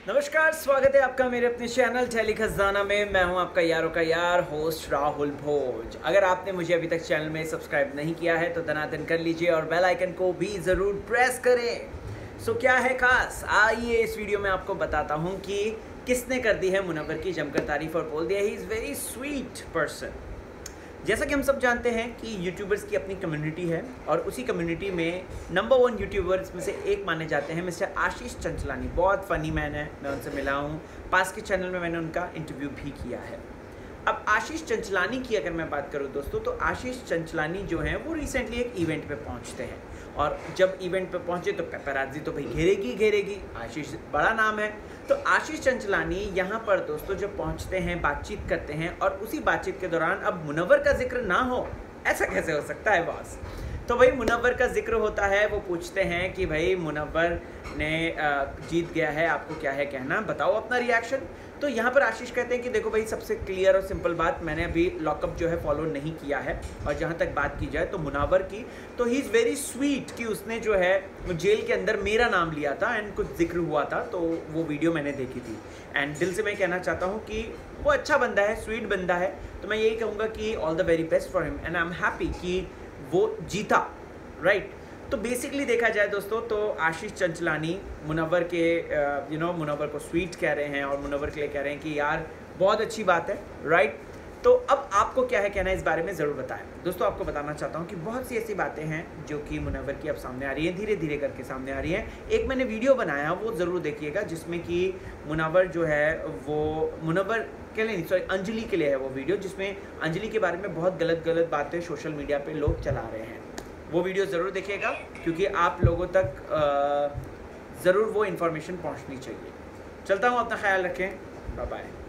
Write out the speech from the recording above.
नमस्कार, स्वागत है आपका मेरे अपने चैनल टेली खजाना में। मैं हूं आपका यारों का यार होस्ट राहुल भोज। अगर आपने मुझे अभी तक चैनल में सब्सक्राइब नहीं किया है तो दनादन कर लीजिए और बेल आइकन को भी ज़रूर प्रेस करें। सो क्या है खास, आइए इस वीडियो में आपको बताता हूं कि किसने कर दी है मुनव्वर की जमकर तारीफ और बोल दिया he is very sweet person. जैसा कि हम सब जानते हैं कि यूट्यूबर्स की अपनी कम्युनिटी है और उसी कम्युनिटी में नंबर 1 यूट्यूबर्स में से एक माने जाते हैं मिस्टर आशीष चंचलानी। बहुत फ़नी मैन है, मैं उनसे मिला हूँ, पास के चैनल में मैंने उनका इंटरव्यू भी किया है। अब आशीष चंचलानी की अगर मैं बात करूँ दोस्तों, तो आशीष चंचलानी जो हैं वो रिसेंटली एक इवेंट पे पहुँचते हैं और जब इवेंट पे पहुँचे तो पेपराज़ी तो भाई घेरेगी। आशीष बड़ा नाम है, तो आशीष चंचलानी यहाँ पर दोस्तों जब पहुँचते हैं, बातचीत करते हैं और उसी बातचीत के दौरान अब मुनव्वर का जिक्र ना हो, ऐसा कैसे हो सकता है बॉस। तो भाई मुनव्वर का जिक्र होता है, वो पूछते हैं कि भाई मुनव्वर ने जीत गया है, आपको क्या है कहना, बताओ अपना रिएक्शन। तो यहाँ पर आशीष कहते हैं कि देखो भाई, सबसे क्लियर और सिंपल बात, मैंने अभी लॉकअप जो है फॉलो नहीं किया है और जहाँ तक बात की जाए तो मुनव्वर की, तो ही इज़ वेरी स्वीट कि उसने जो है जेल के अंदर मेरा नाम लिया था एंड कुछ जिक्र हुआ था, तो वो वीडियो मैंने देखी थी एंड दिल से मैं कहना चाहता हूँ कि वो अच्छा बंदा है, स्वीट बंदा है। तो मैं यही कहूँगा कि all the very best for him and I am happy कि वो जीता, राइट। तो बेसिकली देखा जाए दोस्तों तो आशीष चंचलानी मुनव्वर के मुनव्वर को स्वीट कह रहे हैं और मुनव्वर के लिए कह रहे हैं कि यार बहुत अच्छी बात है, राइट। तो अब आपको क्या है कहना है इस बारे में ज़रूर बताएं दोस्तों। आपको बताना चाहता हूँ कि बहुत सी ऐसी बातें हैं जो कि मुनव्वर की अब सामने आ रही हैं, धीरे धीरे करके सामने आ रही हैं। एक मैंने वीडियो बनाया, वो ज़रूर देखिएगा, जिसमें कि मुनव्वर जो है वो मुनव्वर के लिए नहीं, सॉरी अंजलि के लिए है वो वीडियो, जिसमें अंजलि के बारे में बहुत गलत बातें सोशल मीडिया पे लोग चला रहे हैं। वो वीडियो ज़रूर देखिएगा क्योंकि आप लोगों तक ज़रूर वो इन्फॉर्मेशन पहुंचनी चाहिए। चलता हूं, अपना ख्याल रखें, बाय बाय।